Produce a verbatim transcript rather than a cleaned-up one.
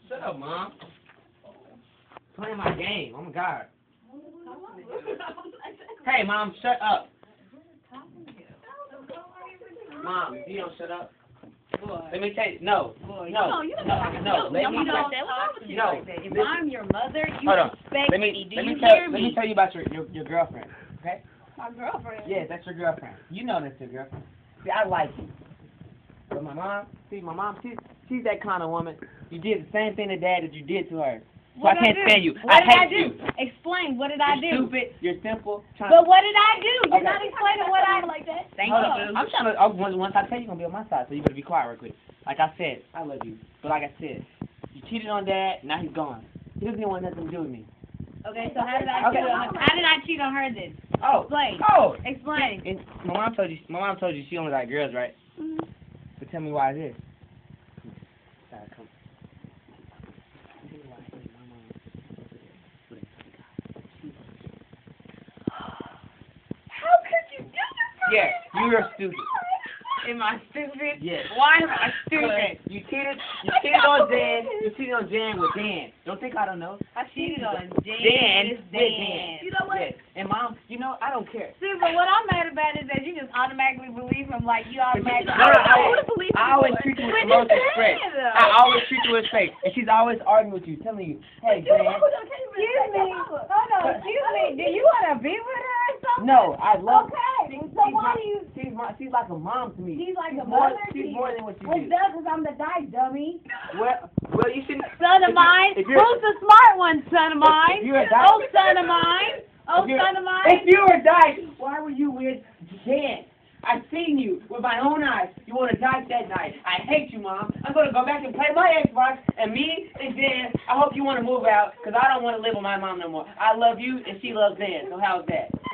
Shut up, Mom. Playing my game. Oh my God. Hey, Mom, shut up. Mom, you don't shut up. Boy. Let me tell you, no, Boy, no, no, you no, don't no, no, let you me don't tell say what's wrong with you no, like that. If listen. I'm your mother, you Hold on. respect Let me, me. Do let you me tell, hear let me? me tell you about your, your, your girlfriend, okay? My girlfriend. Yeah, that's your girlfriend. You know that's your girlfriend. See, I like you. But my mom, see, my mom, she's, she's that kind of woman. You did the same thing to Dad that you did to her. So What I did can't I do? stand you. What I did hate I do? you. Explain. What did I You're do? stupid. You're simple. Trying But to, what did I do? You're Okay. not explaining what I like that. Thank Hold you. on. I'm trying to. I, once, once I tell you, you're gonna be on my side, so you better be quiet real quick. Like I said, I love you, but like I said, you cheated on Dad. Now he's gone. He doesn't want nothing to do with me. Okay, so how did I Okay. cheat on her? How did I cheat on her then? Oh. Explain. Oh. Explain. And my mom told you. My mom told you she only like girls, right? Mm-hmm. But tell me why it is. Sorry, come. How could you do this? Yeah, you're stupid. Am I stupid? Yes. Why am I stupid? You cheated. You cheated on Dan. You cheated on Dan with Dan. Don't think I don't know. I cheated on Dan. Dan It's with Dan. Dan. You know what? Yes. And Mom, you know I don't care. See, but what I'm mad about is that you just automatically believe him like you automatically. No, no, I, I always, believe I always treat you with But emotional just respect. say it, I always treat you with respect. And she's always arguing with you, telling you, hey, Dan. Excuse me. Hold on. Excuse me. Do you want to be with her or something? No, I love Okay. She's, So she's why my, do you? she's, my, she's like a mom to me. She's like she's a more, mother to She's you. more than what you Well, do. duh, 'cause I'm the dice, dummy. Well, well, you should. Son if of you- mine. if you're- Who's the smart one, son of mine? If you're a dice- Oh, son of mine. Oh, if you're- son of mine. If you were dice, why were you with Dan? I seen you with my own eyes. You want to dice that night. I hate you, Mom. I'm going to go back and play my Xbox, and me and Dan, I hope you want to move out, because I don't want to live with my mom no more. I love you, and she loves Dan, so how's that?